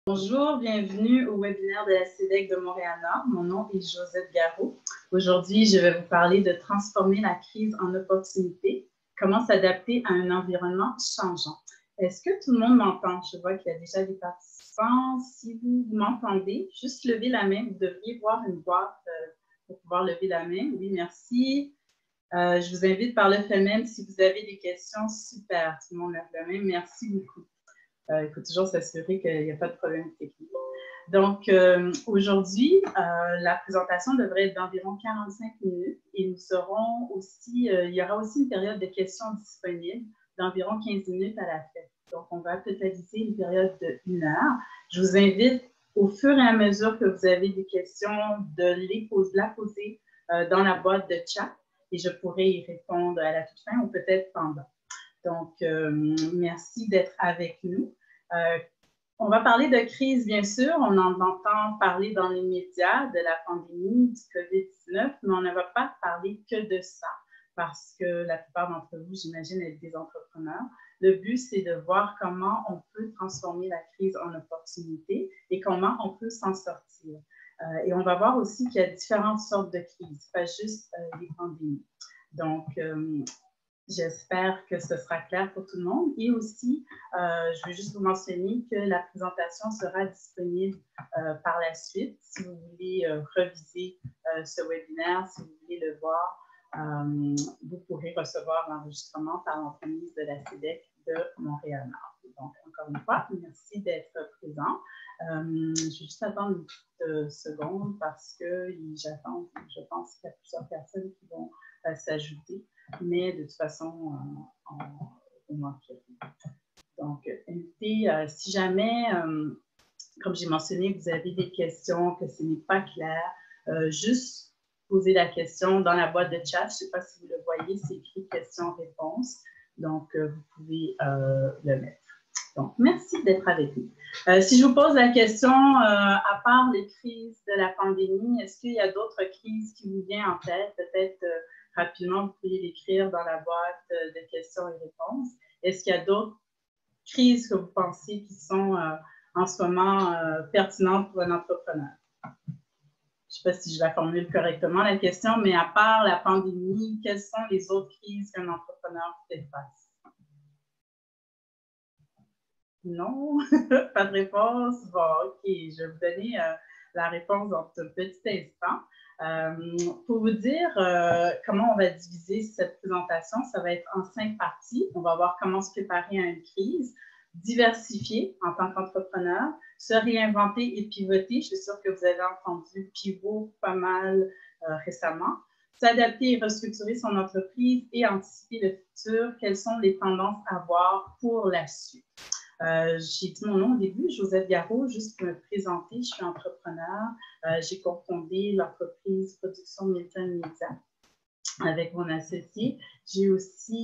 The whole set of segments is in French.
Bonjour, bienvenue au webinaire de la CEDEC de Montréal-Nord. Mon nom est Josette Garot. Aujourd'hui, je vais vous parler de transformer la crise en opportunité, comment s'adapter à un environnement changeant. Est-ce que tout le monde m'entend? Je vois qu'il y a déjà des participants. Si vous m'entendez, juste levez la main. Vous devriez voir une boîte pour pouvoir lever la main. Oui, merci. Je vous invite par le fait même, si vous avez des questions, super, tout le monde lève la main. Merci beaucoup. Il faut toujours s'assurer qu'il n'y a pas de problème technique. Donc, aujourd'hui, la présentation devrait être d'environ 45 minutes et nous serons aussi, il y aura aussi une période de questions disponible d'environ 15 minutes à la fin. Donc, on va totaliser une période de 1 heure. Je vous invite, au fur et à mesure que vous avez des questions, de la poser dans la boîte de chat et je pourrai y répondre à la toute fin ou peut-être pendant. Donc, merci d'être avec nous. On va parler de crise, bien sûr. On en entend parler dans les médias de la pandémie, du COVID-19, mais on ne va pas parler que de ça parce que la plupart d'entre vous, j'imagine, êtes des entrepreneurs. Le but, c'est de voir comment on peut transformer la crise en opportunité et comment on peut s'en sortir. Et on va voir aussi qu'il y a différentes sortes de crises, pas juste les pandémies. Donc, j'espère que ce sera clair pour tout le monde. Et aussi, je veux juste vous mentionner que la présentation sera disponible par la suite. Si vous voulez reviser ce webinaire, si vous voulez le voir, vous pourrez recevoir l'enregistrement par l'entremise de la CEDEC de Montréal-Nord. Donc, encore une fois, merci d'être présent. Je vais juste attendre une petite seconde parce que j'attends, je pense qu'il y a plusieurs personnes qui vont s'ajouter. Mais de toute façon, on manquait. Donc, invitez, si jamais, comme j'ai mentionné, vous avez des questions, que ce n'est pas clair, juste poser la question dans la boîte de chat. Je ne sais pas si vous le voyez, c'est écrit questions-réponses. Donc, vous pouvez le mettre. Donc, merci d'être avec nous. Si je vous pose la question, à part les crises de la pandémie, est-ce qu'il y a d'autres crises qui vous viennent en tête? Peut-être rapidement, vous pouvez l'écrire dans la boîte de questions et réponses. Est-ce qu'il y a d'autres crises que vous pensez qui sont en ce moment pertinentes pour un entrepreneur? Je ne sais pas si je la formule correctement, la question, mais à part la pandémie, quelles sont les autres crises qu'un entrepreneur fait face? Non, pas de réponse. Bon, OK, je vais vous donner la réponse dans un petit instant. Pour vous dire comment on va diviser cette présentation, ça va être en 5 parties. On va voir comment se préparer à une crise, diversifier en tant qu'entrepreneur, se réinventer et pivoter. Je suis sûre que vous avez entendu pivot pas mal récemment. S'adapter et restructurer son entreprise et anticiper le futur. Quelles sont les tendances à voir pour la suite? J'ai dit mon nom au début, Josette Garot, juste pour me présenter, je suis entrepreneur. J'ai cofondé l'entreprise Production Milton Media avec mon associé. Je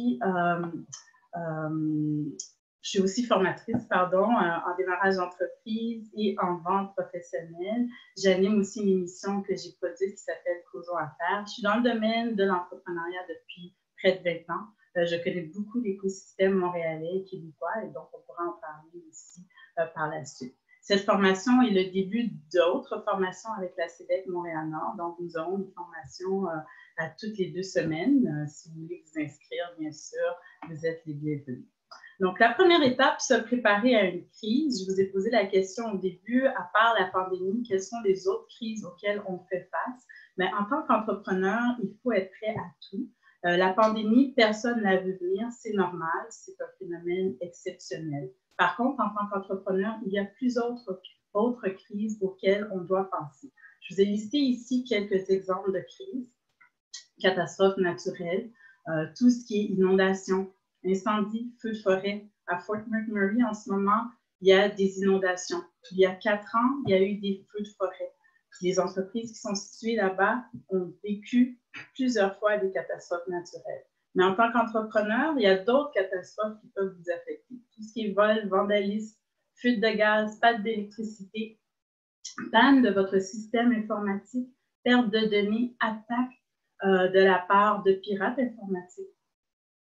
suis aussi formatrice, en démarrage d'entreprise et en vente professionnelle. J'anime aussi une émission que j'ai produite qui s'appelle Causons Affaires. Je suis dans le domaine de l'entrepreneuriat depuis près de 20 ans. Je connais beaucoup l'écosystème montréalais et québécois et donc on pourra en parler aussi par la suite. Cette formation est le début d'autres formations avec la CEDEC Montréal-Nord. Donc, nous aurons des formations à toutes les 2 semaines. Si vous voulez vous inscrire, bien sûr, vous êtes les bienvenus. Donc, la première étape, se préparer à une crise. Je vous ai posé la question au début, à part la pandémie, quelles sont les autres crises auxquelles on fait face? Mais en tant qu'entrepreneur, il faut être prêt à tout. La pandémie, personne ne l'a vu venir, c'est normal, c'est un phénomène exceptionnel. Par contre, en tant qu'entrepreneur, il y a plusieurs autres crises auxquelles on doit penser. Je vous ai listé ici quelques exemples de crises, catastrophes naturelles, tout ce qui est inondation, incendie, feu de forêt. À Fort McMurray, en ce moment, il y a des inondations. Il y a 4 ans, il y a eu des feux de forêt. Les entreprises qui sont situées là-bas ont vécu plusieurs fois des catastrophes naturelles. Mais en tant qu'entrepreneur, il y a d'autres catastrophes qui peuvent vous affecter. Tout ce qui est vol, vandalisme, fuite de gaz, panne d'électricité, panne de votre système informatique, perte de données, attaque de la part de pirates informatiques,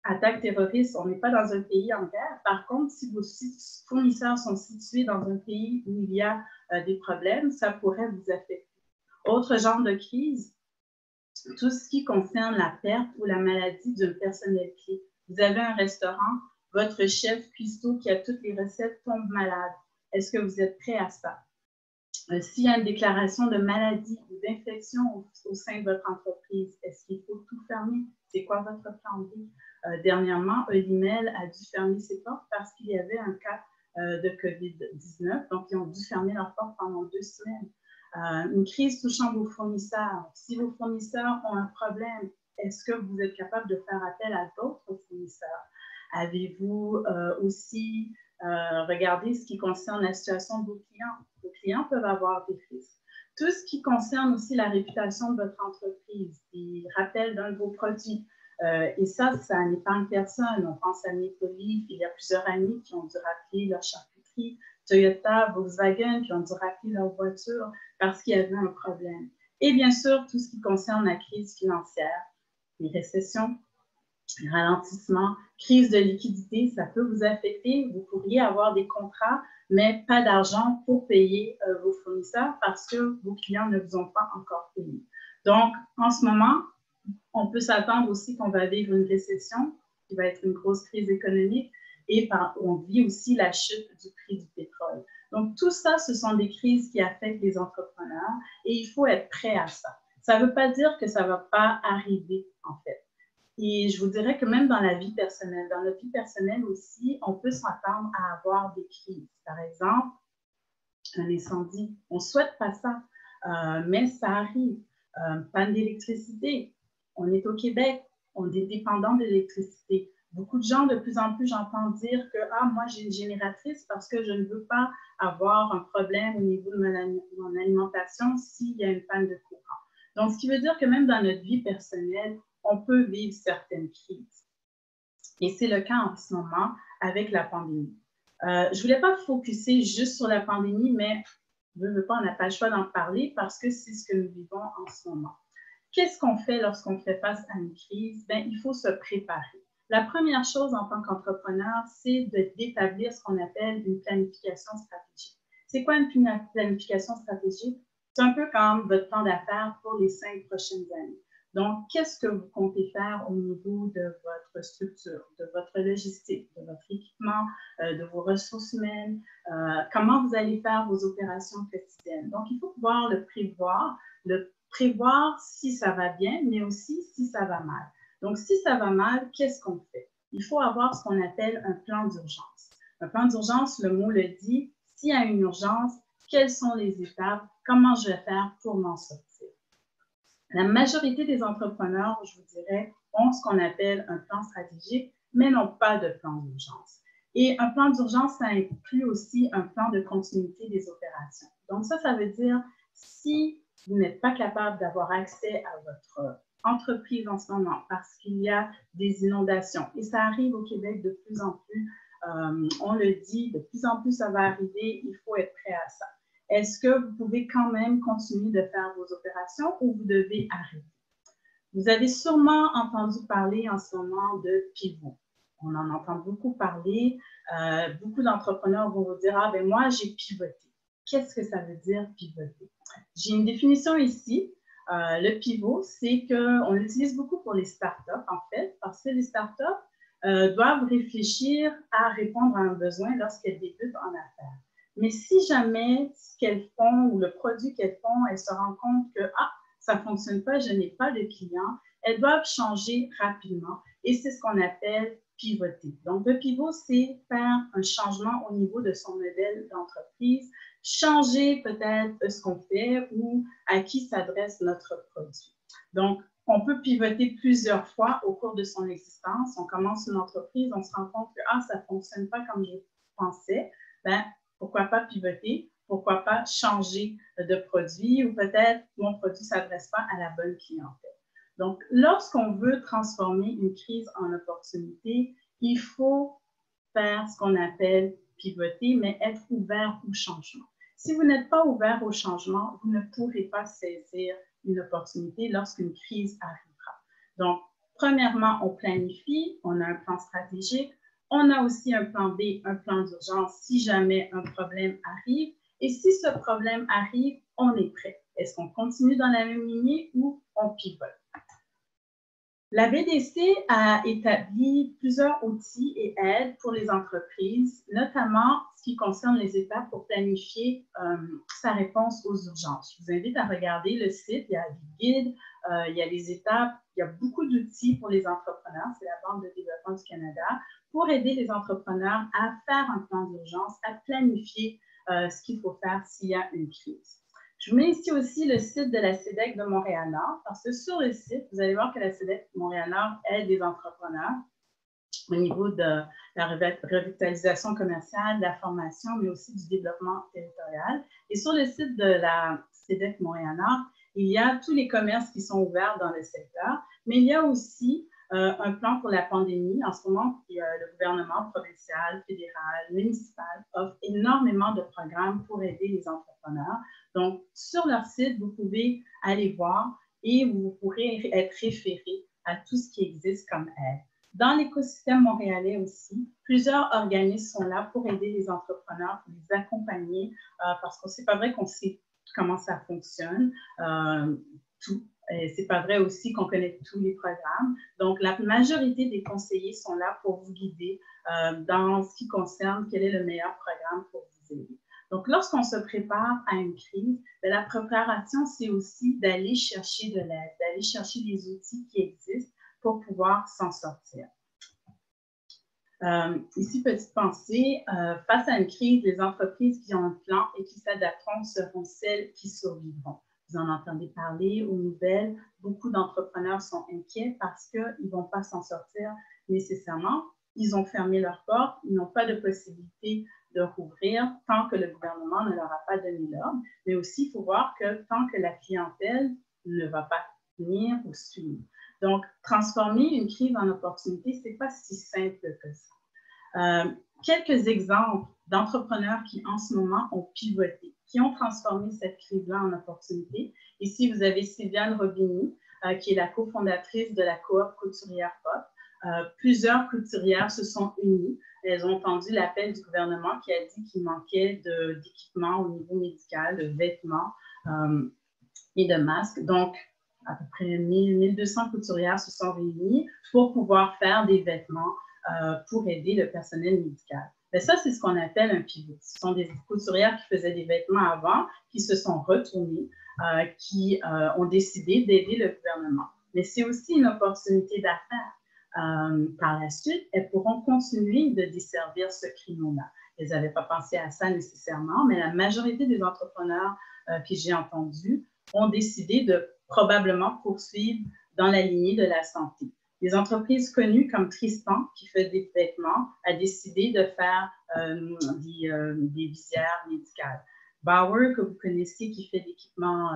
attaque terroriste, on n'est pas dans un pays en guerre. Par contre, si vos fournisseurs sont situés dans un pays où il y a des problèmes, ça pourrait vous affecter. Autre genre de crise, tout ce qui concerne la perte ou la maladie d'un personnel clé. Vous avez un restaurant, votre chef cuistot qui a toutes les recettes tombe malade. Est-ce que vous êtes prêt à ça? S'il y a une déclaration de maladie ou d'infection au sein de votre entreprise, est-ce qu'il faut tout fermer? C'est quoi votre plan B? Dernièrement, Olimel a dû fermer ses portes parce qu'il y avait un cas de COVID-19, donc ils ont dû fermer leurs portes pendant 2 semaines. Une crise touchant vos fournisseurs. Si vos fournisseurs ont un problème, est-ce que vous êtes capable de faire appel à d'autres fournisseurs? Avez-vous aussi regardé ce qui concerne la situation de vos clients? Vos clients peuvent avoir des risques. Tout ce qui concerne aussi la réputation de votre entreprise, des rappels d'un de vos produits. Et ça n'épargne personne. On pense à Maple Leaf, il y a plusieurs années qui ont dû rappeler leur charcuterie. Toyota, Volkswagen qui ont dû rappeler leur voiture parce qu'il y avait un problème. Et bien sûr, tout ce qui concerne la crise financière, les récessions, les ralentissements, crise de liquidité, ça peut vous affecter. Vous pourriez avoir des contrats, mais pas d'argent pour payer vos fournisseurs parce que vos clients ne vous ont pas encore payé. Donc, en ce moment, on peut s'attendre aussi qu'on va vivre une récession qui va être une grosse crise économique et on vit aussi la chute du prix du pétrole. Donc, tout ça, ce sont des crises qui affectent les entrepreneurs et il faut être prêt à ça. Ça ne veut pas dire que ça ne va pas arriver, en fait. Et je vous dirais que même dans la vie personnelle, dans notre vie personnelle aussi, on peut s'attendre à avoir des crises. Par exemple, un incendie. On ne souhaite pas ça, mais ça arrive. Panne d'électricité. On est au Québec, on est dépendant de l'électricité. Beaucoup de gens, de plus en plus, j'entends dire que « Ah, moi, j'ai une génératrice parce que je ne veux pas avoir un problème au niveau de mon alimentation s'il y a une panne de courant. » Donc, ce qui veut dire que même dans notre vie personnelle, on peut vivre certaines crises. Et c'est le cas en ce moment avec la pandémie. Je ne voulais pas focuser juste sur la pandémie, mais je ne veux pas, on n'a pas le choix d'en parler parce que c'est ce que nous vivons en ce moment. Qu'est-ce qu'on fait lorsqu'on fait face à une crise? Bien, il faut se préparer. La première chose en tant qu'entrepreneur, c'est d'établir ce qu'on appelle une planification stratégique. C'est quoi une planification stratégique? C'est un peu comme votre plan d'affaires pour les 5 prochaines années. Donc, qu'est-ce que vous comptez faire au niveau de votre structure, de votre logistique, de votre équipement, de vos ressources humaines, comment vous allez faire vos opérations quotidiennes. Donc, il faut pouvoir le prévoir si ça va bien, mais aussi si ça va mal. Donc, si ça va mal, qu'est-ce qu'on fait? Il faut avoir ce qu'on appelle un plan d'urgence. Un plan d'urgence, le mot le dit, s'il y a une urgence, quelles sont les étapes? Comment je vais faire pour m'en sortir? La majorité des entrepreneurs, je vous dirais, ont ce qu'on appelle un plan stratégique, mais n'ont pas de plan d'urgence. Et un plan d'urgence, ça inclut aussi un plan de continuité des opérations. Donc ça veut dire, si vous n'êtes pas capable d'avoir accès à votre entreprise en ce moment parce qu'il y a des inondations, et ça arrive au Québec de plus en plus, on le dit, de plus en plus ça va arriver, il faut être prêt à ça. Est-ce que vous pouvez quand même continuer de faire vos opérations ou vous devez arrêter? Vous avez sûrement entendu parler en ce moment de pivot. On en entend beaucoup parler. Beaucoup d'entrepreneurs vont vous dire « Ah, ben moi, j'ai pivoté. » Qu'est-ce que ça veut dire pivoter? J'ai une définition ici. Le pivot, c'est qu'on l'utilise beaucoup pour les startups, en fait, parce que les startups doivent réfléchir à répondre à un besoin lorsqu'elles débutent en affaires. Mais si jamais ce qu'elles font ou le produit qu'elles font, elles se rendent compte que « Ah, ça ne fonctionne pas, je n'ai pas de clients », elles doivent changer rapidement et c'est ce qu'on appelle pivoter. Donc, le pivot, c'est faire un changement au niveau de son modèle d'entreprise, changer peut-être ce qu'on fait ou à qui s'adresse notre produit. Donc, on peut pivoter plusieurs fois au cours de son existence. On commence une entreprise, on se rend compte que « Ah, ça ne fonctionne pas comme je pensais ». Ben, pourquoi pas pivoter? Pourquoi pas changer de produit ou peut-être mon produit ne s'adresse pas à la bonne clientèle. Donc, lorsqu'on veut transformer une crise en opportunité, il faut faire ce qu'on appelle pivoter, mais être ouvert au changement. Si vous n'êtes pas ouvert au changement, vous ne pourrez pas saisir une opportunité lorsqu'une crise arrivera. Donc, Premièrement, on planifie, on a un plan stratégique, on a aussi un plan B, un plan d'urgence si jamais un problème arrive. Et si ce problème arrive, on est prêt. Est-ce qu'on continue dans la même lignée ou on pivote? La BDC a établi plusieurs outils et aides pour les entreprises, notamment ce qui concerne les étapes pour planifier sa réponse aux urgences. Je vous invite à regarder le site, il y a des guides, il y a les étapes, il y a beaucoup d'outils pour les entrepreneurs, c'est la Banque de développement du Canada, pour aider les entrepreneurs à faire un plan d'urgence, à planifier ce qu'il faut faire s'il y a une crise. Je vous mets ici aussi le site de la CEDEC de Montréal-Nord, parce que sur le site, vous allez voir que la CEDEC de Montréal-Nord aide les entrepreneurs au niveau de la revitalisation commerciale, de la formation, mais aussi du développement territorial. Et sur le site de la CEDEC Montréal-Nord, il y a tous les commerces qui sont ouverts dans le secteur, mais il y a aussi un plan pour la pandémie. En ce moment, le gouvernement provincial, fédéral, municipal offre énormément de programmes pour aider les entrepreneurs. Donc, sur leur site, vous pouvez aller voir et vous pourrez être référé à tout ce qui existe comme aide. Dans l'écosystème montréalais aussi, plusieurs organismes sont là pour aider les entrepreneurs, pour les accompagner, parce que c'est pas vrai qu'on sait comment ça fonctionne, tout. C'est pas vrai aussi qu'on connaît tous les programmes. Donc, la majorité des conseillers sont là pour vous guider dans ce qui concerne quel est le meilleur programme pour vous aider. Donc, lorsqu'on se prépare à une crise, la préparation, c'est aussi d'aller chercher de l'aide, d'aller chercher les outils qui existent pour pouvoir s'en sortir. Ici, petite pensée, face à une crise, les entreprises qui ont un plan et qui s'adapteront seront celles qui survivront. Vous en entendez parler aux nouvelles. Beaucoup d'entrepreneurs sont inquiets parce qu'ils ne vont pas s'en sortir nécessairement. Ils ont fermé leurs portes, ils n'ont pas de possibilité de rouvrir tant que le gouvernement ne leur a pas donné l'ordre. Mais aussi, il faut voir que tant que la clientèle ne va pas venir ou suivre. Donc, transformer une crise en opportunité, ce n'est pas si simple que ça. Quelques exemples d'entrepreneurs qui, en ce moment, ont pivoté, qui ont transformé cette crise-là en opportunité. Ici, vous avez Sylviane Robini, qui est la cofondatrice de la coop Couturière Pop. Plusieurs couturières se sont unies. Elles ont entendu l'appel du gouvernement qui a dit qu'il manquait d'équipements au niveau médical, de vêtements et de masques. Donc, à peu près 1200 couturières se sont réunies pour pouvoir faire des vêtements pour aider le personnel médical. Mais ça, c'est ce qu'on appelle un pivot. Ce sont des couturières qui faisaient des vêtements avant, qui se sont retournées, qui ont décidé d'aider le gouvernement. Mais c'est aussi une opportunité d'affaires. Par la suite, elles pourront continuer de desservir ce créneau-là. Elles n'avaient pas pensé à ça nécessairement, mais la majorité des entrepreneurs que j'ai entendus ont décidé de probablement poursuivre dans la lignée de la santé. Des entreprises connues comme Tristan, qui fait des vêtements, a décidé de faire des visières médicales. Bauer, que vous connaissez, qui fait l'équipement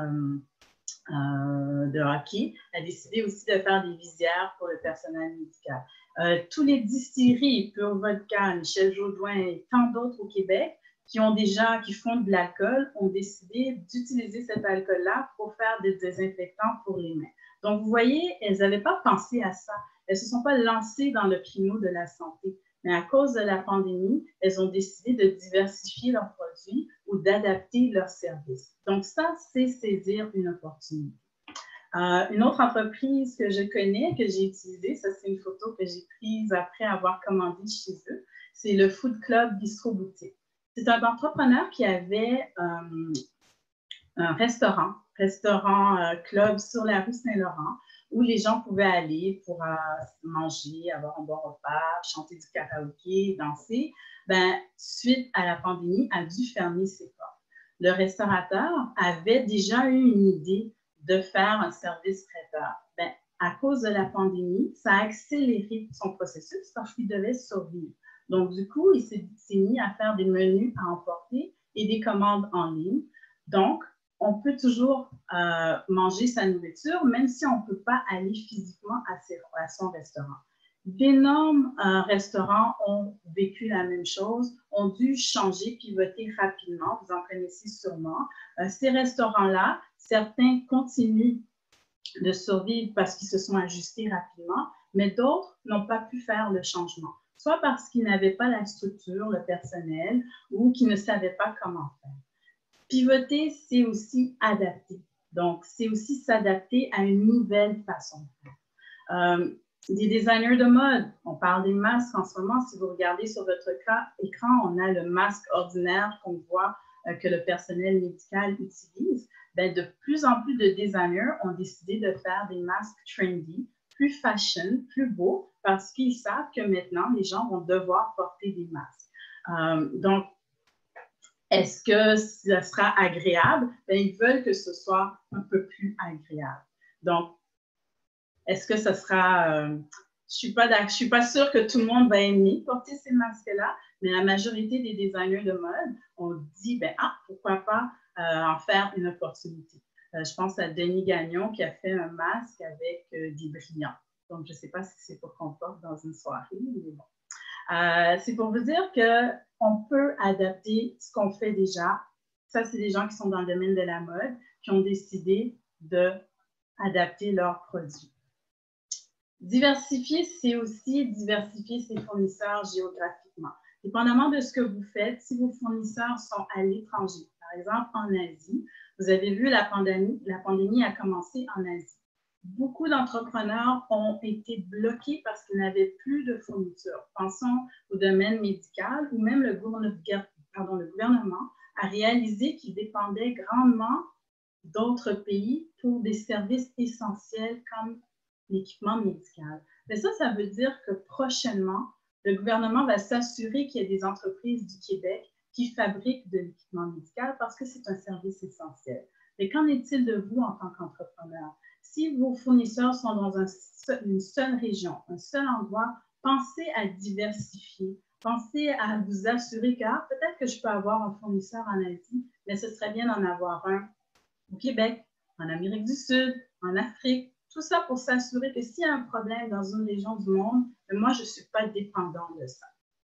de hockey, a décidé aussi de faire des visières pour le personnel médical. Tous les distilleries, Pure Vodka, Michel Jodoin et tant d'autres au Québec, qui font de l'alcool, ont décidé d'utiliser cet alcool-là pour faire des désinfectants pour les mains. Donc, vous voyez, elles n'avaient pas pensé à ça. Elles ne se sont pas lancées dans le créneau de la santé. Mais à cause de la pandémie, elles ont décidé de diversifier leurs produits ou d'adapter leurs services. Donc, ça, c'est saisir une opportunité. Une autre entreprise que je connais, que j'ai utilisée, ça, c'est une photo que j'ai prise après avoir commandé chez eux, c'est le Food Club Bistro Boutique. C'est un entrepreneur qui avait un restaurant club sur la rue Saint-Laurent où les gens pouvaient aller pour manger, avoir un bon repas, chanter du karaoké, danser. Suite à la pandémie, a dû fermer ses portes. Le restaurateur avait déjà eu une idée de faire un service traiteur. À cause de la pandémie, ça a accéléré son processus parce qu'il devait survivre. Donc, du coup, il s'est mis à faire des menus à emporter et des commandes en ligne. Donc, on peut toujours manger sa nourriture, même si on ne peut pas aller physiquement à son restaurant. D'énormes restaurants ont vécu la même chose, ont dû changer, pivoter rapidement. Vous en connaissez sûrement. Ces restaurants-là, certains continuent de survivre parce qu'ils se sont ajustés rapidement, mais d'autres n'ont pas pu faire le changement, soit parce qu'ils n'avaient pas la structure, le personnel, ou qu'ils ne savaient pas comment faire. Pivoter, c'est aussi adapter. Donc, c'est aussi s'adapter à une nouvelle façon de faire. Des designers de mode, on parle des masques en ce moment. Si vous regardez sur votre écran, on a le masque ordinaire qu'on voit que le personnel médical utilise. Bien, de plus en plus de designers ont décidé de faire des masques trendy, plus fashion, plus beaux, parce qu'ils savent que maintenant, les gens vont devoir porter des masques. Donc, est-ce que ça sera agréable? Bien, ils veulent que ce soit un peu plus agréable. Donc, est-ce que ça sera... je ne suis pas sûre que tout le monde va aimer porter ces masques-là, mais la majorité des designers de mode ont dit, ben, pourquoi pas en faire une opportunité. Je pense à Denis Gagnon qui a fait un masque avec des brillants. Donc, je ne sais pas si c'est pour qu'on porte dans une soirée, mais bon. C'est pour vous dire qu'on peut adapter ce qu'on fait déjà. Ça, c'est des gens qui sont dans le domaine de la mode, qui ont décidé d'adapter leurs produits. Diversifier, c'est aussi diversifier ses fournisseurs géographiquement. Dépendamment de ce que vous faites, si vos fournisseurs sont à l'étranger, par exemple en Asie, vous avez vu la pandémie a commencé en Asie. Beaucoup d'entrepreneurs ont été bloqués parce qu'ils n'avaient plus de fournitures. Pensons au domaine médical où même le gouvernement a réalisé qu'il dépendait grandement d'autres pays pour des services essentiels comme l'équipement médical. Mais ça veut dire que prochainement, le gouvernement va s'assurer qu'il y a des entreprises du Québec qui fabriquent de l'équipement médical parce que c'est un service essentiel. Mais qu'en est-il de vous en tant qu'entrepreneur? Si vos fournisseurs sont dans une seule région, un seul endroit, pensez à diversifier. Pensez à vous assurer que peut-être que je peux avoir un fournisseur en Asie, mais ce serait bien d'en avoir un au Québec, en Amérique du Sud, en Afrique. Tout ça pour s'assurer que s'il y a un problème dans une région du monde, moi, je ne suis pas dépendant de ça.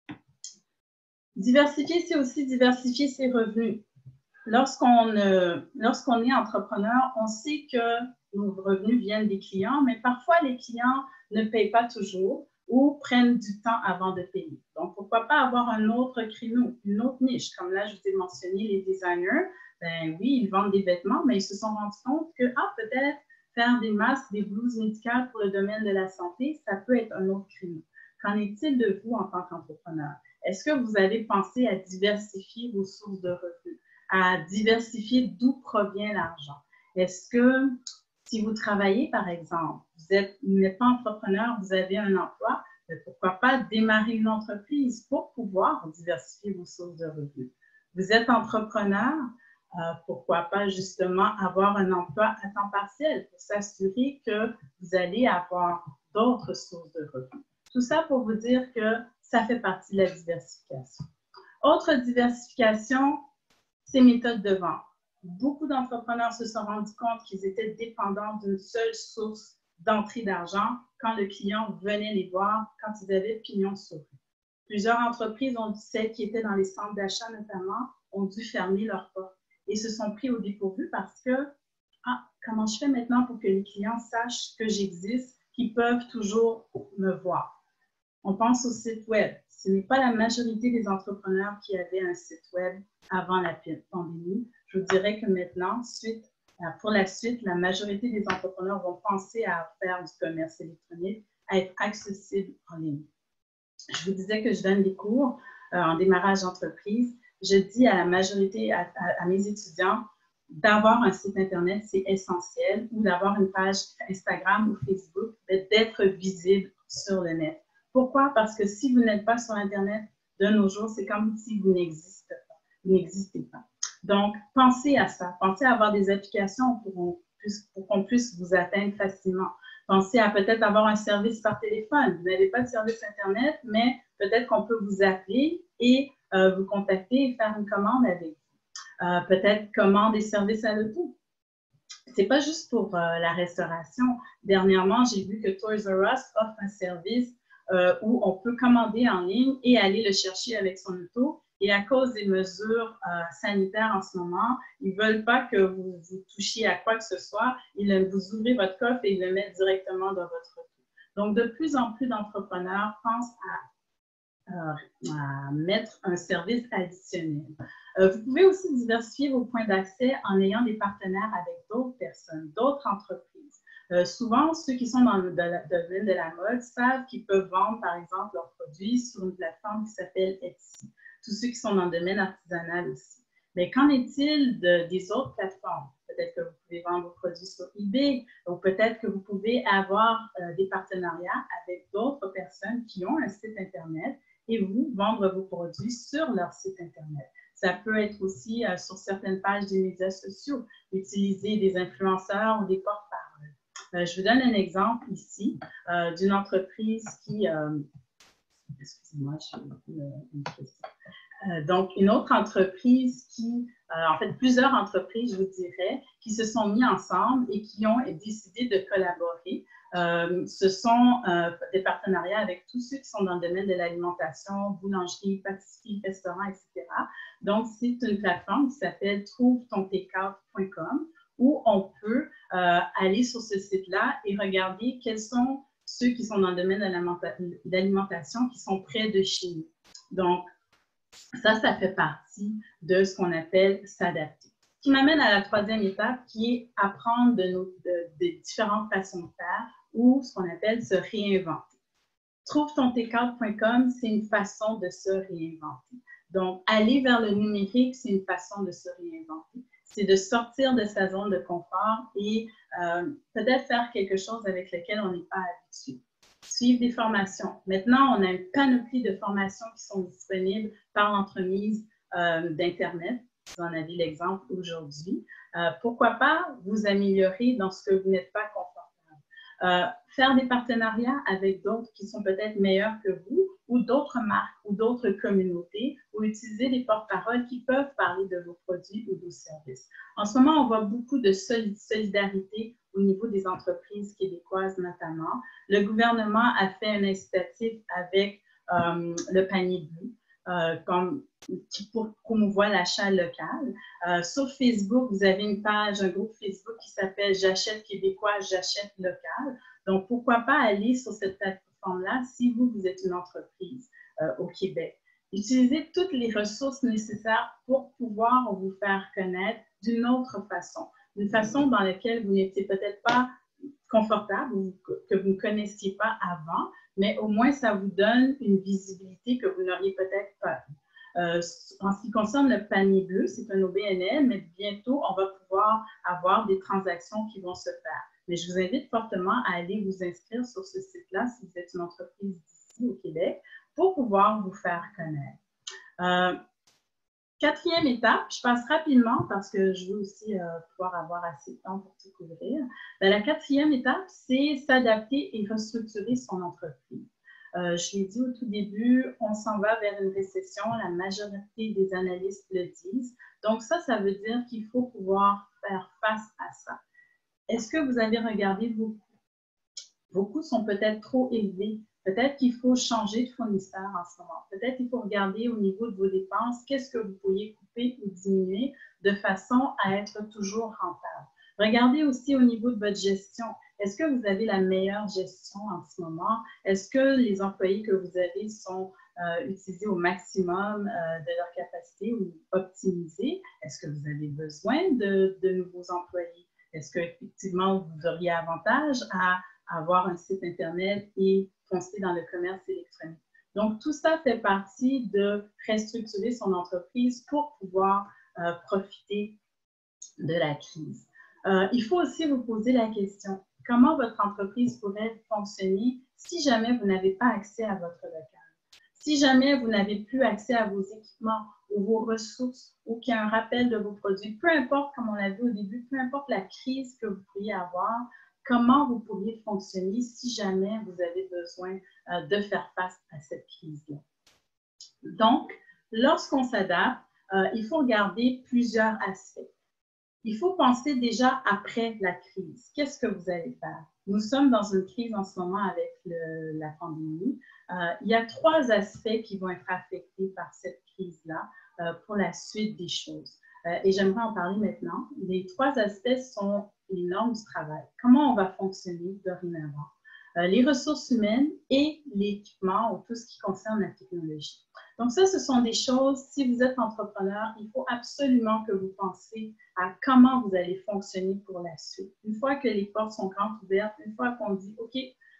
Diversifier, c'est aussi diversifier ses revenus. Lorsqu'on est entrepreneur, on sait que nos revenus viennent des clients, mais parfois les clients ne payent pas toujours ou prennent du temps avant de payer. Donc, pourquoi pas avoir un autre créneau, une autre niche? Comme là, je vous ai mentionné les designers. Ben oui, ils vendent des vêtements, mais ils se sont rendus compte que, peut-être faire des masques, des blouses médicales pour le domaine de la santé, ça peut être un autre créneau. Qu'en est-il de vous en tant qu'entrepreneur? Est-ce que vous avez pensé à diversifier vos sources de revenus, à diversifier d'où provient l'argent? Est-ce que si vous travaillez, par exemple, vous n'êtes pas entrepreneur, vous avez un emploi, pourquoi pas démarrer une entreprise pour pouvoir diversifier vos sources de revenus? Vous êtes entrepreneur, pourquoi pas justement avoir un emploi à temps partiel pour s'assurer que vous allez avoir d'autres sources de revenus. Tout ça pour vous dire que ça fait partie de la diversification. Autre diversification, c'est méthodes de vente. Beaucoup d'entrepreneurs se sont rendus compte qu'ils étaient dépendants d'une seule source d'entrée d'argent quand le client venait les voir, quand ils avaient pignon sur rue. Plusieurs entreprises, celles qui étaient dans les centres d'achat notamment, ont dû fermer leurs portes et se sont pris au dépourvu parce que, comment je fais maintenant pour que les clients sachent que j'existe, qu'ils peuvent toujours me voir? On pense au site web. Ce n'est pas la majorité des entrepreneurs qui avaient un site web avant la pandémie. Je vous dirais que maintenant, pour la suite, la majorité des entrepreneurs vont penser à faire du commerce électronique, à être accessible en ligne. Je vous disais que je donne des cours en démarrage d'entreprise. Je dis à la majorité, à mes étudiants, d'avoir un site Internet, c'est essentiel, ou d'avoir une page Instagram ou Facebook, d'être visible sur le net. Pourquoi? Parce que si vous n'êtes pas sur Internet de nos jours, c'est comme si vous n'existez pas. Donc, pensez à ça. Pensez à avoir des applications pour qu'on puisse vous atteindre facilement. Pensez à peut-être avoir un service par téléphone. Vous n'avez pas de service Internet, mais peut-être qu'on peut vous appeler et vous contacter et faire une commande avec vous. Peut-être commande des services à l'auto. Ce n'est pas juste pour la restauration. Dernièrement, j'ai vu que Toys R Us offre un service où on peut commander en ligne et aller le chercher avec son auto Et à cause des mesures sanitaires en ce moment, ils ne veulent pas que vous touchiez à quoi que ce soit. Vous ouvrez votre coffre et ils le mettent directement dans votre tout. Donc, de plus en plus d'entrepreneurs pensent à mettre un service additionnel. Vous pouvez aussi diversifier vos points d'accès en ayant des partenaires avec d'autres personnes, d'autres entreprises. Souvent, ceux qui sont dans le domaine de la mode savent qu'ils peuvent vendre, par exemple, leurs produits sur une plateforme qui s'appelle Etsy. Tous ceux qui sont dans le domaine artisanal aussi. Mais qu'en est-il des autres plateformes? Peut-être que vous pouvez vendre vos produits sur eBay ou peut-être que vous pouvez avoir des partenariats avec d'autres personnes qui ont un site Internet et vous vendre vos produits sur leur site Internet. Ça peut être aussi sur certaines pages des médias sociaux, utiliser des influenceurs ou des porte-paroles. Je vous donne un exemple ici d'une entreprise qui... excusez-moi, je suis une question. Donc, une autre entreprise qui, en fait, plusieurs entreprises, je vous dirais, qui se sont mis ensemble et qui ont décidé de collaborer. Ce sont des partenariats avec tous ceux qui sont dans le domaine de l'alimentation, boulangerie, pâtisserie, restaurant, etc. Donc, c'est une plateforme qui s'appelle trouvetontakeout.com où on peut aller sur ce site-là et regarder quels sont ceux qui sont dans le domaine de l'alimentation qui sont près de chez nous. Donc, ça fait partie de ce qu'on appelle s'adapter. Ce qui m'amène à la troisième étape qui est apprendre des différentes façons de faire ou ce qu'on appelle se réinventer. Trouvetontakeout.com, c'est une façon de se réinventer. Donc, aller vers le numérique, c'est une façon de se réinventer. C'est de sortir de sa zone de confort et peut-être faire quelque chose avec lequel on n'est pas habitué. Suivre des formations. Maintenant, on a une panoplie de formations qui sont disponibles par l'entremise d'Internet. Vous en avez l'exemple aujourd'hui. Pourquoi pas vous améliorer dans ce que vous n'êtes pas confortable. Faire des partenariats avec d'autres qui sont peut-être meilleurs que vous ou d'autres marques ou d'autres communautés ou utiliser des porte-paroles qui peuvent parler de vos produits ou de vos services. En ce moment, on voit beaucoup de solidarité au niveau des entreprises québécoises notamment. Le gouvernement a fait un incitatif avec le panier bleu qui promouvoit l'achat local. Sur Facebook, vous avez une page, un groupe Facebook qui s'appelle « J'achète québécois, j'achète local ». Donc, pourquoi pas aller sur cette plateforme-là si vous êtes une entreprise au Québec. Utilisez toutes les ressources nécessaires pour pouvoir vous faire connaître d'une autre façon. Une façon dans laquelle vous n'étiez peut-être pas confortable ou que vous ne connaissiez pas avant, mais au moins ça vous donne une visibilité que vous n'auriez peut-être pas eue. En ce qui concerne le panier bleu, c'est un OBNL, mais bientôt, on va pouvoir avoir des transactions qui vont se faire. Mais je vous invite fortement à aller vous inscrire sur ce site-là si vous êtes une entreprise d'ici au Québec pour pouvoir vous faire connaître. Quatrième étape, je passe rapidement parce que je veux aussi pouvoir avoir assez de temps pour tout couvrir. La quatrième étape, c'est s'adapter et restructurer son entreprise. Je l'ai dit au tout début, on s'en va vers une récession, la majorité des analystes le disent. Donc ça veut dire qu'il faut pouvoir faire face à ça. Est-ce que vous avez regardé vos coûts? Vos coûts sont peut-être trop élevés. Peut-être qu'il faut changer de fournisseur en ce moment. Peut-être qu'il faut regarder au niveau de vos dépenses, qu'est-ce que vous pourriez couper ou diminuer de façon à être toujours rentable. Regardez aussi au niveau de votre gestion. Est-ce que vous avez la meilleure gestion en ce moment? Est-ce que les employés que vous avez sont utilisés au maximum de leur capacité ou optimisés? Est-ce que vous avez besoin de nouveaux employés? Est-ce qu'effectivement, vous auriez avantage à avoir un site Internet et foncer dans le commerce électronique? Donc, tout ça fait partie de restructurer son entreprise pour pouvoir profiter de la crise. Il faut aussi vous poser la question, comment votre entreprise pourrait fonctionner si jamais vous n'avez pas accès à votre local? Si jamais vous n'avez plus accès à vos équipements ou vos ressources ou qu'il y a un rappel de vos produits, peu importe, comme on l'a vu au début, peu importe la crise que vous pourriez avoir, comment vous pourriez fonctionner si jamais vous avez besoin de faire face à cette crise-là. Donc, lorsqu'on s'adapte, il faut regarder plusieurs aspects. Il faut penser déjà après la crise. Qu'est-ce que vous allez faire? Nous sommes dans une crise en ce moment avec la pandémie. Il y a trois aspects qui vont être affectés par cette crise-là pour la suite des choses. Et j'aimerais en parler maintenant. Les trois aspects sont les normes du travail. Comment on va fonctionner dorénavant? Les ressources humaines et l'équipement ou tout ce qui concerne la technologie. Donc ça, ce sont des choses, si vous êtes entrepreneur, il faut absolument que vous pensiez à comment vous allez fonctionner pour la suite. Une fois que les portes sont grandes ouvertes, une fois qu'on dit, OK,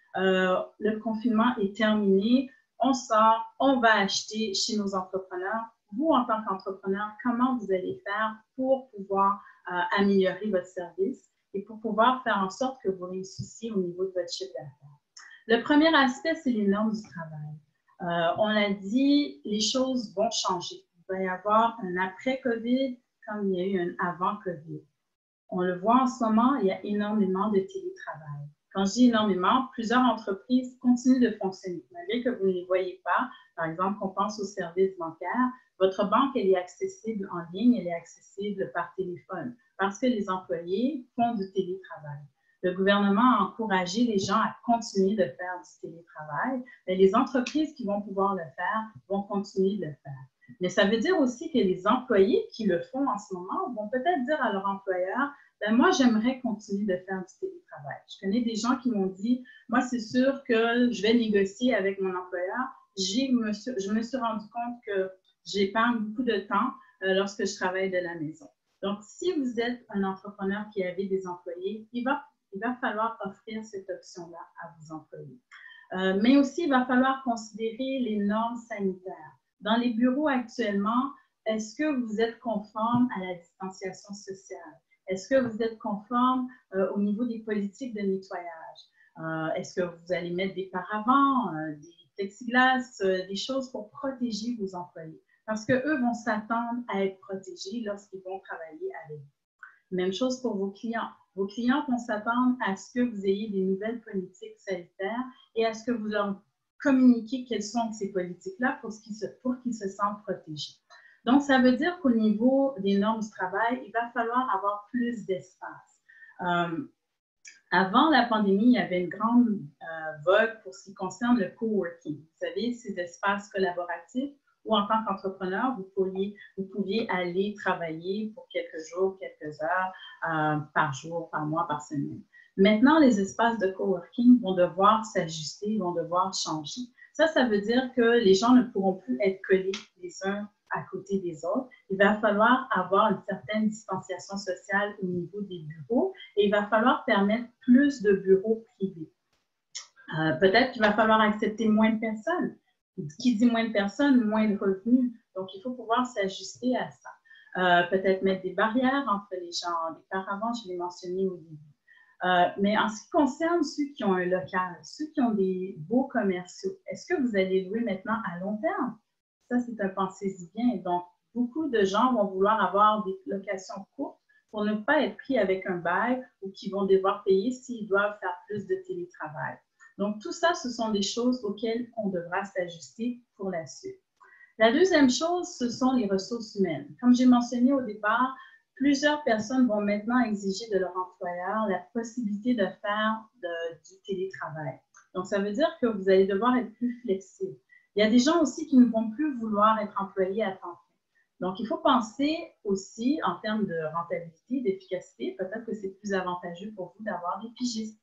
le confinement est terminé, on sort, on va acheter chez nos entrepreneurs. Vous, en tant qu'entrepreneur, comment vous allez faire pour pouvoir améliorer votre service et pour pouvoir faire en sorte que vous réussissiez au niveau de votre chiffre d'affaires. Le premier aspect, c'est les normes du travail. On l'a dit, les choses vont changer. Il va y avoir un après-COVID comme il y a eu un avant-COVID. On le voit en ce moment, il y a énormément de télétravail. Quand je dis énormément, plusieurs entreprises continuent de fonctionner. Malgré que vous ne les voyez pas, par exemple, on pense aux services bancaires, votre banque, elle est accessible en ligne, elle est accessible par téléphone parce que les employés font du télétravail. Le gouvernement a encouragé les gens à continuer de faire du télétravail, mais les entreprises qui vont pouvoir le faire vont continuer de le faire. Mais ça veut dire aussi que les employés qui le font en ce moment vont peut-être dire à leur employeur, ben moi, j'aimerais continuer de faire du télétravail. Je connais des gens qui m'ont dit, moi, c'est sûr que je vais négocier avec mon employeur. Je me suis rendu compte que j'épargne beaucoup de temps lorsque je travaille de la maison. Donc, si vous êtes un entrepreneur qui avait des employés, il va falloir offrir cette option-là à vos employés. Mais aussi, il va falloir considérer les normes sanitaires. Dans les bureaux actuellement, est-ce que vous êtes conforme à la distanciation sociale? Est-ce que vous êtes conforme au niveau des politiques de nettoyage? Est-ce que vous allez mettre des paravents, des plexiglas, des choses pour protéger vos employés? Parce qu'eux vont s'attendre à être protégés lorsqu'ils vont travailler avec vous. Même chose pour vos clients. Vos clients vont s'attendre à ce que vous ayez des nouvelles politiques sanitaires et à ce que vous leur communiquiez quelles sont ces politiques-là pour qu'ils se sentent protégés. Donc, ça veut dire qu'au niveau des normes du travail, il va falloir avoir plus d'espace. Avant la pandémie, il y avait une grande vogue pour ce qui concerne le coworking. Vous savez, ces espaces collaboratifs où, en tant qu'entrepreneur, vous pouviez aller travailler pour quelques jours, quelques heures par jour, par mois, par semaine. Maintenant, les espaces de coworking vont devoir s'ajuster, vont devoir changer. Ça veut dire que les gens ne pourront plus être collés les uns à côté des autres. Il va falloir avoir une certaine distanciation sociale au niveau des bureaux et il va falloir permettre plus de bureaux privés. Peut-être qu'il va falloir accepter moins de personnes. Qui dit moins de personnes, moins de revenus. Donc, il faut pouvoir s'ajuster à ça. Peut-être mettre des barrières entre les gens. Des paravents, je l'ai mentionné au début. Mais en ce qui concerne ceux qui ont un local, ceux qui ont des beaux commerciaux, est-ce que vous allez louer maintenant à long terme? Ça, c'est un pensez-y bien. Donc, beaucoup de gens vont vouloir avoir des locations courtes pour ne pas être pris avec un bail ou qui vont devoir payer s'ils doivent faire plus de télétravail. Donc, tout ça, ce sont des choses auxquelles on devra s'ajuster pour la suite. La deuxième chose, ce sont les ressources humaines. Comme j'ai mentionné au départ, plusieurs personnes vont maintenant exiger de leur employeur la possibilité de faire du télétravail. Donc, ça veut dire que vous allez devoir être plus flexible. Il y a des gens aussi qui ne vont plus vouloir être employés à temps plein. Donc, il faut penser aussi en termes de rentabilité, d'efficacité. Peut-être que c'est plus avantageux pour vous d'avoir des pigistes.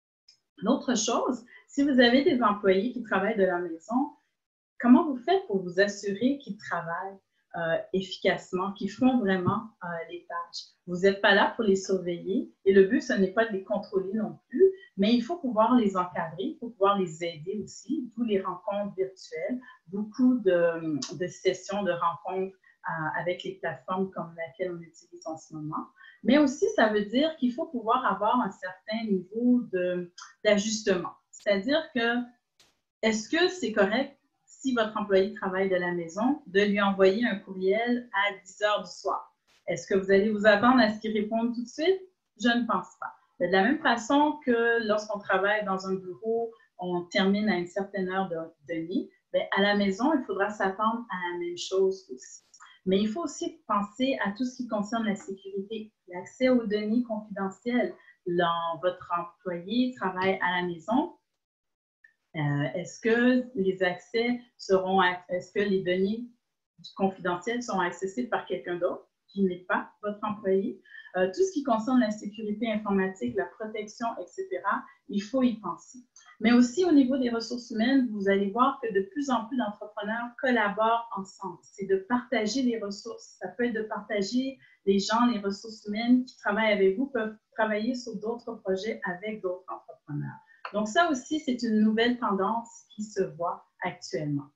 L'autre chose, si vous avez des employés qui travaillent de la maison, comment vous faites pour vous assurer qu'ils travaillent efficacement, qu'ils font vraiment les tâches? Vous n'êtes pas là pour les surveiller et le but, ce n'est pas de les contrôler non plus, mais il faut pouvoir les encadrer, il faut pouvoir les aider aussi, d'où les rencontres virtuelles, beaucoup de sessions de rencontres avec les plateformes comme laquelle on utilise en ce moment. Mais aussi, ça veut dire qu'il faut pouvoir avoir un certain niveau d'ajustement. C'est-à-dire que, est-ce que c'est correct, si votre employé travaille de la maison, de lui envoyer un courriel à 10 heures du soir? Est-ce que vous allez vous attendre à ce qu'il réponde tout de suite? Je ne pense pas. De la même façon que lorsqu'on travaille dans un bureau, on termine à une certaine heure de nuit, bien, à la maison, il faudra s'attendre à la même chose aussi. Mais il faut aussi penser à tout ce qui concerne la sécurité, l'accès aux données confidentielles. Votre employé travaille à la maison. Est-ce que les accès seront, est-ce que les données confidentielles seront accessibles par quelqu'un d'autre qui n'est pas votre employé? Tout ce qui concerne la sécurité informatique, la protection, etc., il faut y penser. Mais aussi au niveau des ressources humaines, vous allez voir que de plus en plus d'entrepreneurs collaborent ensemble. C'est de partager les ressources. Ça peut être de partager les gens, les ressources humaines qui travaillent avec vous peuvent travailler sur d'autres projets avec d'autres entrepreneurs. Donc ça aussi, c'est une nouvelle tendance qui se voit actuellement.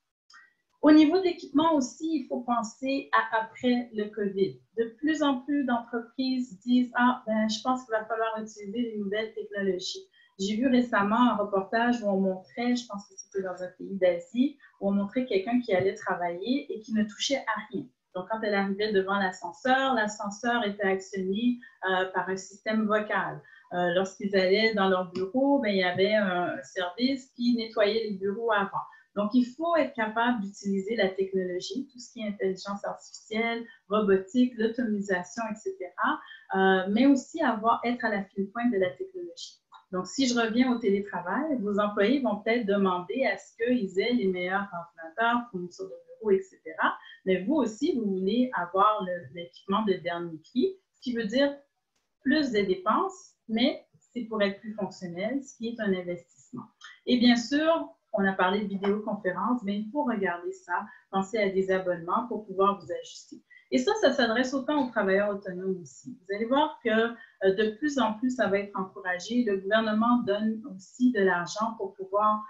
Au niveau de l'équipement aussi, il faut penser à après le COVID. De plus en plus d'entreprises disent « Ah, ben, je pense qu'il va falloir utiliser les nouvelles technologies ». J'ai vu récemment un reportage où on montrait, je pense que c'était dans un pays d'Asie, où on montrait quelqu'un qui allait travailler et qui ne touchait à rien. Donc, quand elle arrivait devant l'ascenseur était actionné par un système vocal. Lorsqu'ils allaient dans leur bureau, ben, il y avait un service qui nettoyait les bureaux avant. Donc, il faut être capable d'utiliser la technologie, tout ce qui est intelligence artificielle, robotique, l'automatisation, etc., mais aussi être à la fine pointe de la technologie. Donc, si je reviens au télétravail, vos employés vont peut-être demander à ce qu'ils aient les meilleurs ordinateurs, fournitures de bureau, etc. Mais vous aussi, vous voulez avoir l'équipement de dernier cri, ce qui veut dire plus de dépenses, mais c'est pour être plus fonctionnel, ce qui est un investissement. Et bien sûr, on a parlé de vidéoconférence, mais il faut regarder ça, penser à des abonnements pour pouvoir vous ajuster. Et ça s'adresse autant aux travailleurs autonomes aussi. Vous allez voir que de plus en plus, ça va être encouragé. Le gouvernement donne aussi de l'argent pour pouvoir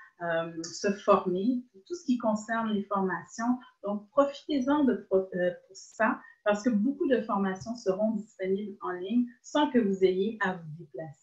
se former, pour tout ce qui concerne les formations. Donc, profitez-en pour ça, parce que beaucoup de formations seront disponibles en ligne sans que vous ayez à vous déplacer.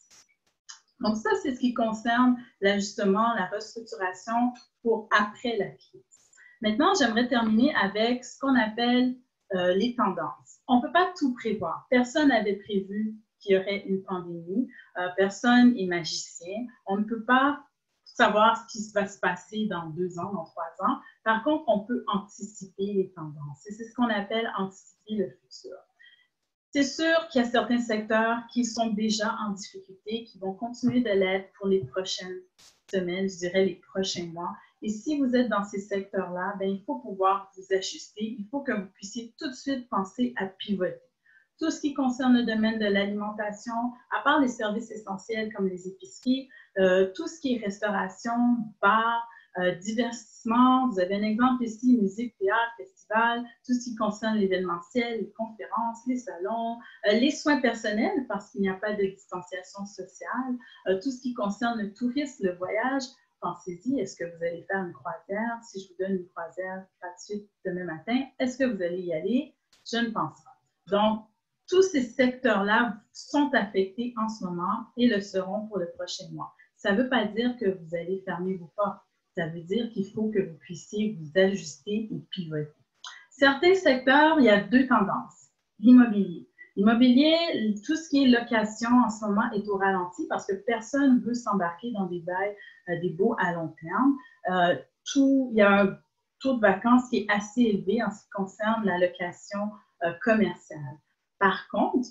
Donc, ça, c'est ce qui concerne l'ajustement, la restructuration pour après la crise. Maintenant, j'aimerais terminer avec ce qu'on appelle les tendances. On ne peut pas tout prévoir. Personne n'avait prévu qu'il y aurait une pandémie. Personne n'est magicien. On ne peut pas savoir ce qui va se passer dans 2 ans, dans 3 ans. Par contre, on peut anticiper les tendances. Et c'est ce qu'on appelle anticiper le futur. C'est sûr qu'il y a certains secteurs qui sont déjà en difficulté, qui vont continuer de l'être pour les prochaines semaines, je dirais les prochains mois. Et si vous êtes dans ces secteurs-là, ben, il faut pouvoir vous ajuster. Il faut que vous puissiez tout de suite penser à pivoter. Tout ce qui concerne le domaine de l'alimentation, à part les services essentiels comme les épiceries, tout ce qui est restauration, bar, divertissement, vous avez un exemple ici, musique, théâtre, festival, tout ce qui concerne l'événementiel, les conférences, les salons, les soins personnels parce qu'il n'y a pas de distanciation sociale, tout ce qui concerne le tourisme, le voyage. Pensez-y, est-ce que vous allez faire une croisière? Si je vous donne une croisière gratuite demain matin, est-ce que vous allez y aller? Je ne pense pas. Donc, tous ces secteurs-là sont affectés en ce moment et le seront pour le prochain mois. Ça ne veut pas dire que vous allez fermer vos portes. Ça veut dire qu'il faut que vous puissiez vous ajuster et pivoter. Certains secteurs, il y a 2 tendances. L'immobilier. L'immobilier, tout ce qui est location en ce moment est au ralenti parce que personne ne veut s'embarquer dans des bails, des baux à long terme. Il y a un taux de vacances qui est assez élevé en ce qui concerne la location commerciale. Par contre,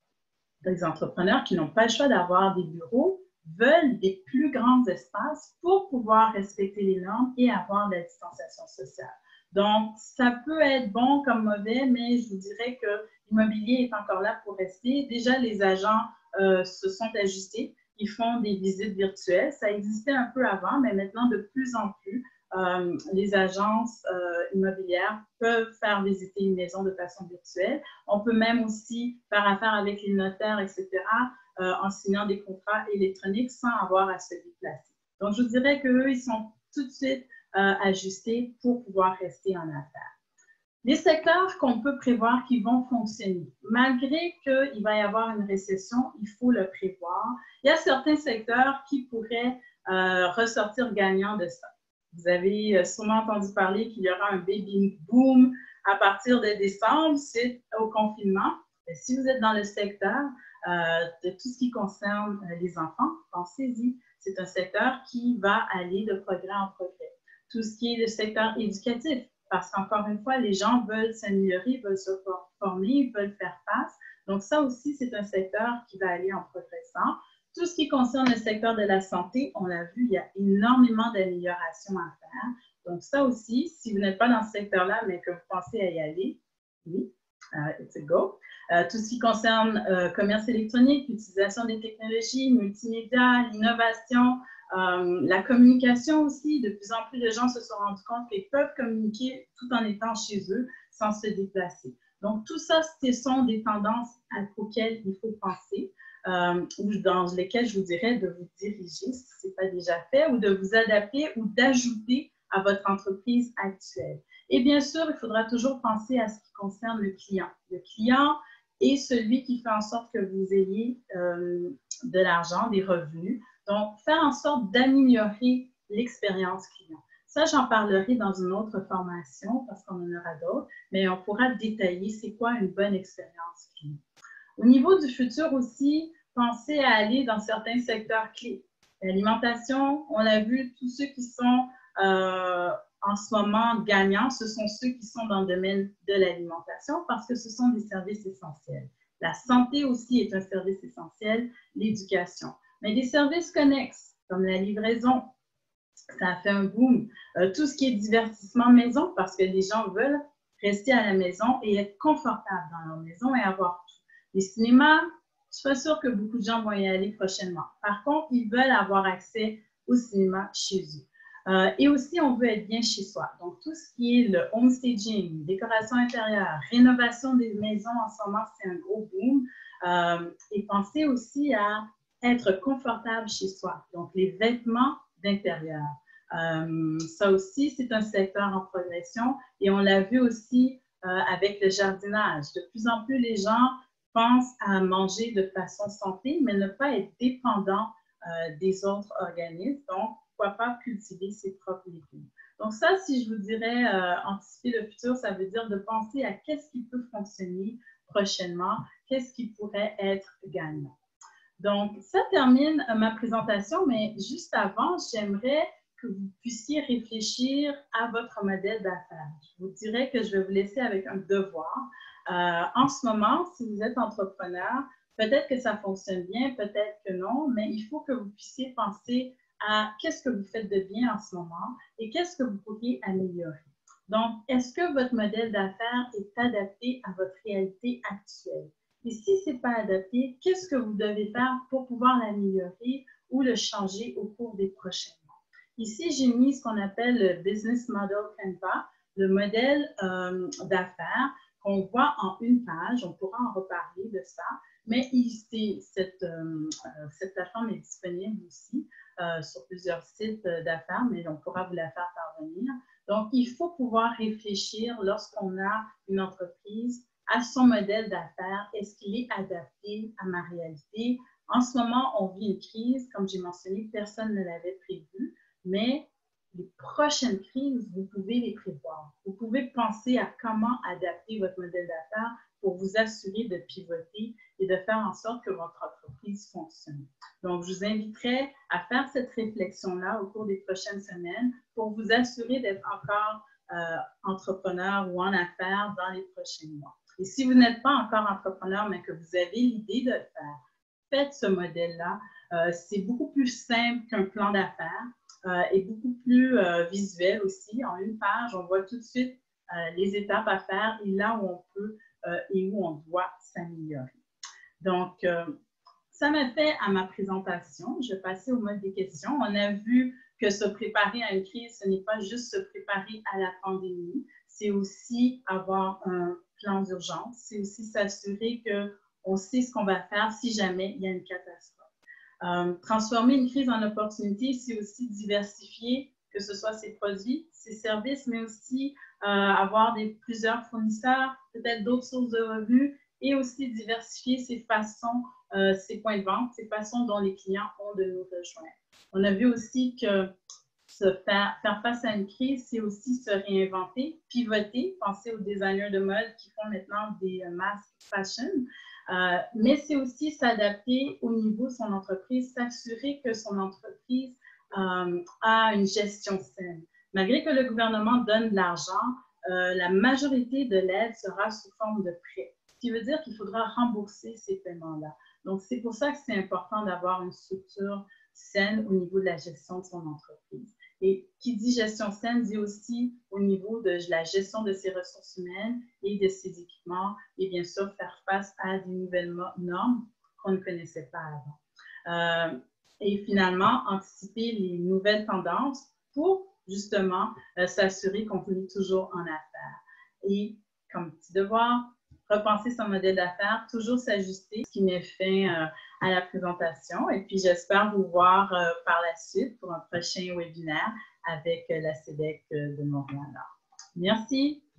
les entrepreneurs qui n'ont pas le choix d'avoir des bureaux veulent des plus grands espaces pour pouvoir respecter les normes et avoir de la distanciation sociale. Donc, ça peut être bon comme mauvais, mais je vous dirais que l'immobilier est encore là pour rester. Déjà, les agents se sont ajustés. Ils font des visites virtuelles. Ça existait un peu avant, mais maintenant, de plus en plus, les agences immobilières peuvent faire visiter une maison de façon virtuelle. On peut même aussi faire affaire avec les notaires, etc., en signant des contrats électroniques sans avoir à se déplacer. Donc, je vous dirais qu'eux, ils sont tout de suite ajustés pour pouvoir rester en affaires. Les secteurs qu'on peut prévoir qui vont fonctionner, malgré qu'il va y avoir une récession, il faut le prévoir. Il y a certains secteurs qui pourraient ressortir gagnants de ça. Vous avez sûrement entendu parler qu'il y aura un baby boom à partir de décembre suite au confinement. Et si vous êtes dans le secteur de tout ce qui concerne les enfants, pensez-y. C'est un secteur qui va aller de progrès en progrès. Tout ce qui est le secteur éducatif, parce qu'encore une fois, les gens veulent s'améliorer, veulent se former, veulent faire face. Donc ça aussi, c'est un secteur qui va aller en progressant. Tout ce qui concerne le secteur de la santé, on l'a vu, il y a énormément d'améliorations à faire. Donc, ça aussi, si vous n'êtes pas dans ce secteur-là, mais que vous pensez à y aller, oui, it's a go. Tout ce qui concerne commerce électronique, l'utilisation des technologies, multimédia, l'innovation, la communication aussi. De plus en plus de gens se sont rendus compte qu'ils peuvent communiquer tout en étant chez eux sans se déplacer. Donc, tout ça, ce sont des tendances auxquelles il faut penser. Ou dans lesquelles je vous dirais de vous diriger si ce n'est pas déjà fait, ou de vous adapter ou d'ajouter à votre entreprise actuelle. Et bien sûr, il faudra toujours penser à ce qui concerne le client. Le client est celui qui fait en sorte que vous ayez de l'argent, des revenus. Donc, faire en sorte d'améliorer l'expérience client. Ça, j'en parlerai dans une autre formation parce qu'on en aura d'autres, mais on pourra détailler c'est quoi une bonne expérience client. Au niveau du futur aussi, pensez à aller dans certains secteurs clés. L'alimentation, on a vu, tous ceux qui sont en ce moment gagnants, ce sont ceux qui sont dans le domaine de l'alimentation parce que ce sont des services essentiels. La santé aussi est un service essentiel, l'éducation. Mais des services connexes, comme la livraison, ça a fait un boom. Tout ce qui est divertissement maison, parce que les gens veulent rester à la maison et être confortables dans leur maison et avoir tout. Les cinémas, je suis pas sûre que beaucoup de gens vont y aller prochainement. Par contre, ils veulent avoir accès au cinéma chez eux. Et aussi, on veut être bien chez soi. Donc, tout ce qui est le home staging, décoration intérieure, rénovation des maisons, en ce moment, c'est un gros boom. Et pensez aussi à être confortable chez soi. Donc, les vêtements d'intérieur. Ça aussi, c'est un secteur en progression et on l'a vu aussi avec le jardinage. De plus en plus, les gens pensent à manger de façon santé, mais ne pas être dépendant des autres organismes. Donc, pourquoi pas cultiver ses propres légumes. Donc ça, si je vous dirais anticiper le futur, ça veut dire de penser à qu'est-ce qui peut fonctionner prochainement, qu'est-ce qui pourrait être gagnant. Donc, ça termine ma présentation, mais juste avant, j'aimerais que vous puissiez réfléchir à votre modèle d'affaires. Je vous dirais que je vais vous laisser avec un devoir. En ce moment, si vous êtes entrepreneur, peut-être que ça fonctionne bien, peut-être que non, mais il faut que vous puissiez penser à qu'est-ce que vous faites de bien en ce moment et qu'est-ce que vous pourriez améliorer. Donc, est-ce que votre modèle d'affaires est adapté à votre réalité actuelle? Et si ce n'est pas adapté, qu'est-ce que vous devez faire pour pouvoir l'améliorer ou le changer au cours des prochains mois? Ici, j'ai mis ce qu'on appelle le Business Model Canva, le modèle d'affaires qu'on voit en une page. On pourra en reparler de ça, mais ici, cette plateforme est disponible aussi sur plusieurs sites d'affaires, mais on pourra vous la faire parvenir. Donc, il faut pouvoir réfléchir lorsqu'on a une entreprise à son modèle d'affaires. Est-ce qu'il est adapté à ma réalité? En ce moment, on vit une crise, comme j'ai mentionné, personne ne l'avait prévu, mais les prochaines crises, vous pouvez les prévoir. Vous pouvez penser à comment adapter votre modèle d'affaires pour vous assurer de pivoter et de faire en sorte que votre entreprise fonctionne. Donc, je vous inviterai à faire cette réflexion-là au cours des prochaines semaines pour vous assurer d'être encore entrepreneur ou en affaires dans les prochains mois. Et si vous n'êtes pas encore entrepreneur, mais que vous avez l'idée de le faire, faites ce modèle-là. C'est beaucoup plus simple qu'un plan d'affaires et beaucoup plus visuel aussi. En une page, on voit tout de suite les étapes à faire et là où on peut et où on doit s'améliorer. Donc, ça m'a fait à ma présentation. Je vais passer au mode des questions. On a vu que se préparer à une crise, ce n'est pas juste se préparer à la pandémie, c'est aussi avoir un plan d'urgence, c'est aussi s'assurer qu'on sait ce qu'on va faire si jamais il y a une catastrophe. Transformer une crise en opportunité, c'est aussi diversifier, que ce soit ses produits, ses services, mais aussi avoir plusieurs fournisseurs, peut-être d'autres sources de revenus, et aussi diversifier ses façons, ses points de vente, ses façons dont les clients ont de nous rejoindre. On a vu aussi que faire face à une crise, c'est aussi se réinventer, pivoter, penser aux designers de mode qui font maintenant des masques fashion, mais c'est aussi s'adapter au niveau de son entreprise, s'assurer que son entreprise a une gestion saine. Malgré que le gouvernement donne de l'argent, la majorité de l'aide sera sous forme de prêts. qui veut dire qu'il faudra rembourser ces paiements-là. Donc, c'est pour ça que c'est important d'avoir une structure saine au niveau de la gestion de son entreprise. Et qui dit gestion saine dit aussi au niveau de la gestion de ses ressources humaines et de ses équipements et bien sûr faire face à des nouvelles normes qu'on ne connaissait pas avant. Et finalement, anticiper les nouvelles tendances pour justement s'assurer qu'on finit toujours en affaires. Et comme petit devoir, repenser son modèle d'affaires, toujours s'ajuster, ce qui met fin à la présentation. Et puis, j'espère vous voir par la suite pour un prochain webinaire avec la CEDEC de Montréal. Merci.